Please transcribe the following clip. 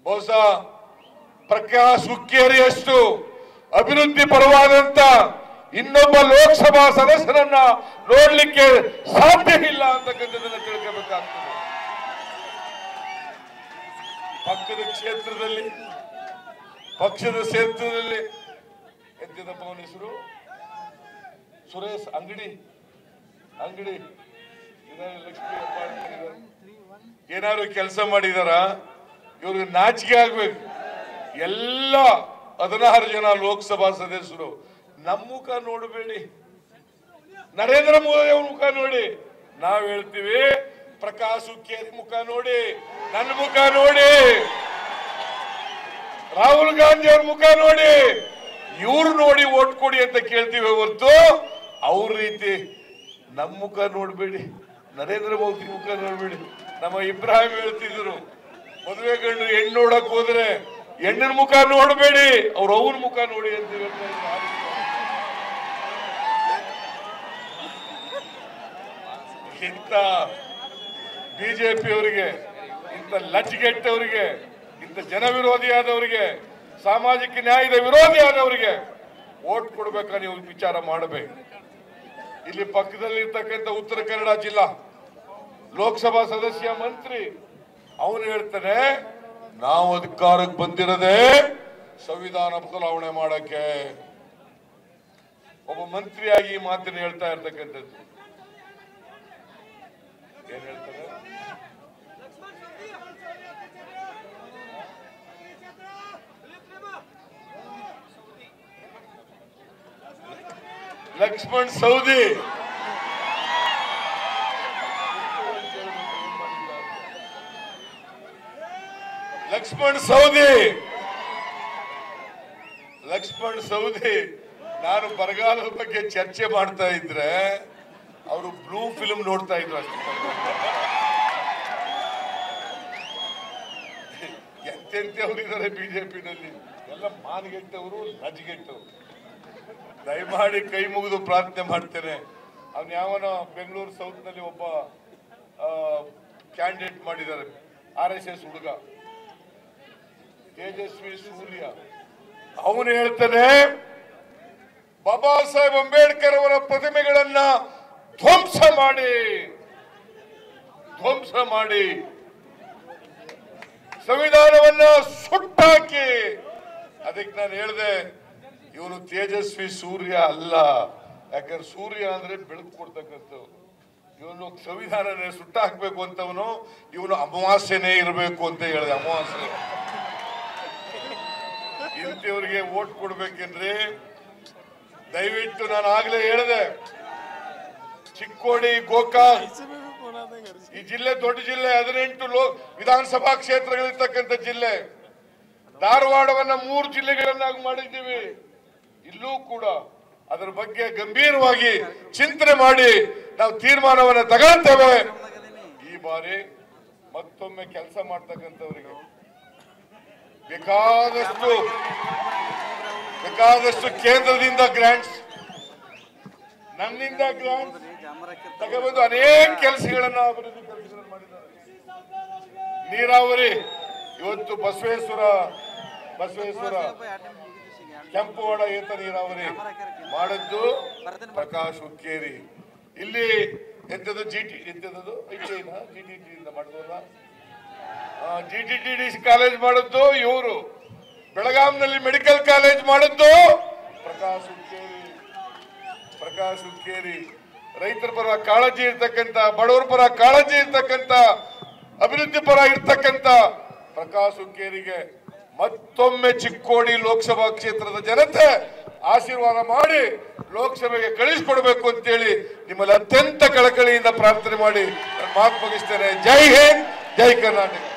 ಬಹುಶಃ ಪ್ರಕಾಶ್ ಹುಕ್ಕೇರಿಯಷ್ಟು ಅಭಿವೃದ್ಧಿ ಪರವಾದಂತ ಇನ್ನೊಬ್ಬ ಲೋಕಸಭಾ ಸದಸ್ಯರನ್ನ ನೋಡ್ಲಿಕ್ಕೆ ಸಾಧ್ಯ ಇಲ್ಲ ಅಂತಕ್ಕಂಥದ್ದನ್ನ ತಿಳ್ಕೋಬೇಕಾಗ್ತದೆ. ಪಕ್ಕದ ಕ್ಷೇತ್ರದಲ್ಲಿ ಪಕ್ಷದ ಕ್ಷೇತ್ರದಲ್ಲಿ ಎಂತಿದಪ್ಪ ಅವನ ಹೆಸರು ಸುರೇಶ್ ಅಂಗಡಿ ಲಕ್ಷ್ಮೀ ಏನಾದ್ರು ಕೆಲಸ ಮಾಡಿದಾರ? ಇವ್ರಿಗೆ ನಾಚಿಕೆ ಆಗ್ಬೇಕು. ಎಲ್ಲ 16 ಜನ ಲೋಕಸಭಾ ಸದಸ್ಯರು ನಮ್ಮ ಮುಖ ನೋಡಬೇಡಿ, ನರೇಂದ್ರ ಮೋದಿ ಅವ್ರ ಮುಖ ನೋಡಿ. ನಾವ್ ಹೇಳ್ತೀವಿ ಪ್ರಕಾಶ್ ಹುಕ್ಕೇರಿ ಮುಖ ನೋಡಿ, ನನ್ನ ಮುಖ ನೋಡಿ, ರಾಹುಲ್ ಗಾಂಧಿ ಅವ್ರ ಮುಖ ನೋಡಿ, ಇವ್ರು ನೋಡಿ ಓಟ್ ಕೊಡಿ ಅಂತ ಕೇಳ್ತೀವಿ ಹೊರತು ಅವ್ರ ರೀತಿ ನಮ್ಮ ಮುಖ ನೋಡ್ಬೇಡಿ, ನರೇಂದ್ರ ಮೋದಿ ಮುಖ ನೋಡ್ಬೇಡಿ. ನಮ್ಮ ಇಬ್ರಾಹಿಂ ಹೇಳ್ತಿದ್ರು, ಮದುವೆ ಗಂಡು ಹೆಣ್ಣು ನೋಡಕ್ ಹೋದ್ರೆ ಹೆಣ್ಣಿನ ಮುಖ ನೋಡ್ಬೇಡಿ, ಅವ್ರ ಅವ್ರ ಮುಖ ನೋಡಿ ಅಂತ ಹೇಳ್ತಾ ಇದ್ರು. ಇಂಥ ಬಿಜೆಪಿ ಅವರಿಗೆ, ಇಂಥ ಲಜ್ಗೆಟ್ಟವರಿಗೆ, ಇಂಥ ಜನ ವಿರೋಧಿಯಾದವರಿಗೆ, ಸಾಮಾಜಿಕ ನ್ಯಾಯದ ವಿರೋಧಿಯಾದವರಿಗೆ ಓಟ್ ಕೊಡ್ಬೇಕಾ ನೀವು ವಿಚಾರ ಮಾಡಬೇಕು. ಇಲ್ಲಿ ಪಕ್ಕದಲ್ಲಿರ್ತಕ್ಕಂಥ ಉತ್ತರ ಕನ್ನಡ ಜಿಲ್ಲಾ ಲೋಕಸಭಾ ಸದಸ್ಯ ಮಂತ್ರಿ ಅವನು ಹೇಳ್ತಾನೆ, ನಾವು ಅಧಿಕಾರಕ್ಕೆ ಬಂದಿರದೆ ಸಂವಿಧಾನ ಬದಲಾವಣೆ ಮಾಡಕ್ಕೆ. ಒಬ್ಬ ಮಂತ್ರಿಯಾಗಿ ಈ ಮಾತನ್ನು ಹೇಳ್ತಾ ಇರ್ತಕ್ಕಂಥದ್ದು ಏನ್ ಹೇಳ್ತಾರೆ? ಲಕ್ಷ್ಮಣ್ ಸವದಿ ನಾನು ಬರಗಾಲದ ಬಗ್ಗೆ ಚರ್ಚೆ ಮಾಡ್ತಾ ಇದ್ರೆ ಅವರು ಬ್ಲೂ ಫಿಲ್ಮ್ ನೋಡ್ತಾ ಇದ್ರು ಅಷ್ಟೇ. ಎಂತೆಂತವರಿದ್ದಾರೆ ಬಿಜೆಪಿನಲ್ಲಿ, ಎಲ್ಲ ಮಾನಗೆಟ್ಟವರು, ಲಜ್ಗೆಟ್ಟವರು. ದಯಮಾಡಿ ಕೈ ಮುಗಿದು ಪ್ರಾರ್ಥನೆ ಮಾಡ್ತೇನೆ. ಅವ್ನು ಯಾವನ ಬೆಂಗಳೂರು ಸೌತ್ ನಲ್ಲಿ ಒಬ್ಬ ಕ್ಯಾಂಡಿಡೇಟ್ ಮಾಡಿದ್ದಾರೆ, RSS ಹುಡುಗ ತೇಜಸ್ವಿ ಸೂರ್ಯ. ಅವನು ಹೇಳ್ತಾನೆ, ಬಾಬಾ ಸಾಹೇಬ್ ಅಂಬೇಡ್ಕರ್ ಅವರ ಪ್ರತಿಮೆಗಳನ್ನ ಧ್ವಂಸ ಮಾಡಿ ಸಂವಿಧಾನವನ್ನ ಸುಟ್ಟಾಕಿ. ಅದಕ್ಕೆ ನಾನು ಹೇಳಿದೆ, ಇವನು ತೇಜಸ್ವಿ ಸೂರ್ಯ ಅಲ್ಲ, ಯಾಕಂದ್ರೆ ಸೂರ್ಯ ಅಂದ್ರೆ ಬೆಳಕು ಕೊಡ್ತಕ್ಕಂಥವ್ರು. ಇವನು ಸಂವಿಧಾನನೇ ಸುಟ್ಟ ಹಾಕ್ಬೇಕು ಅಂತವನು, ಇವನು ಅಮಾವಾಸ್ಯೆನೇ ಇರಬೇಕು ಅಂತ ಹೇಳಿದೆ. ಅಮಾವಾಸ್ಯೆ ಇಂಥವ್ರಿಗೆ ಓಟ್ ಕೊಡ್ಬೇಕೆಂದ್ರೆ ದಯವಿಟ್ಟು ನಾನು ಆಗ್ಲೇ ಹೇಳಿದೆ, ಚಿಕ್ಕೋಡಿ, ಗೋಕಾಕ್ ಈ ಜಿಲ್ಲೆ ದೊಡ್ಡ ಜಿಲ್ಲೆ, 18 ವಿಧಾನಸಭಾ ಕ್ಷೇತ್ರಗಳಿರ್ತಕ್ಕಂಥ ಜಿಲ್ಲೆ. ಧಾರವಾಡವನ್ನ 3 ಜಿಲ್ಲೆಗಳನ್ನಾಗಿ ಮಾಡಿದ್ದೀವಿ. ಇಲ್ಲೂ ಕೂಡ ಅದರ ಬಗ್ಗೆ ಗಂಭೀರವಾಗಿ ಚಿಂತನೆ ಮಾಡಿ ನಾವು ತೀರ್ಮಾನವನ್ನು ತಗೊಳ್ತೇವೆ. ಈ ಬಾರಿ ಮತ್ತೊಮ್ಮೆ ಕೆಲಸ ಮಾಡ್ತಕ್ಕಂಥವರಿಗೆ ಬೇಕಾದಷ್ಟು ಕೇಂದ್ರದಿಂದ ಗ್ರಾಂಟ್ಸ್, ನನ್ನಿಂದ ಗ್ರಾಂಟ್ಸ್ ತಗೊಬಂದು ಅನೇಕ ಕೆಲಸಗಳನ್ನ ಅಭಿವೃದ್ಧಿ ಕೆಲಸಗಳನ್ನು ಮಾಡಿದ್ದಾರೆ. ನೀರಾವರಿ ಇವತ್ತು ಬಸವೇಶ್ವರ ಕೆಂಪುವಾಡ ಏತ ನೀರಾವರಿ ಮಾಡಿದ್ದು ಪ್ರಕಾಶ್ ಹುಕ್ಕೇರಿ. ಇಲ್ಲಿ ಎಂತದ್ದು GTTD ಮಾಡಿದ್ವಲ್ಲ, GTTD ಕಾಲೇಜ್ ಮಾಡಿದ್ದು ಇವರು. ಬೆಳಗಾಂನಲ್ಲಿ ಮೆಡಿಕಲ್ ಕಾಲೇಜ್ ಮಾಡಿದ್ದು ಪ್ರಕಾಶ್ ಹುಕ್ಕೇರಿ. ರೈತರ ಪರ ಕಾಳಜಿ ಇರ್ತಕ್ಕಂಥ, ಬಡವರ ಪರ ಕಾಳಜಿ ಇರ್ತಕ್ಕಂಥ, ಅಭಿವೃದ್ಧಿ ಪರ ಇರ್ತಕ್ಕಂಥ ಪ್ರಕಾಶ್ ಹುಕ್ಕೇರಿಗೆ ಮತ್ತೊಮ್ಮೆ ಚಿಕ್ಕೋಡಿ ಲೋಕಸಭಾ ಕ್ಷೇತ್ರದ ಜನತೆ ಆಶೀರ್ವಾದ ಮಾಡಿ ಲೋಕಸಭೆಗೆ ಕಳಿಸಿಕೊಡ್ಬೇಕು ಅಂತೇಳಿ ನಿಮ್ಮಲ್ಲಿ ಅತ್ಯಂತ ಕಳಕಳಿಯಿಂದ ಪ್ರಾರ್ಥನೆ ಮಾಡಿ ನಾನು ಮಾತು ಮುಗಿಸ್ತೇನೆ. ಜೈ ಹಿಂದ್, ಜೈ ಕರ್ನಾಟಕ.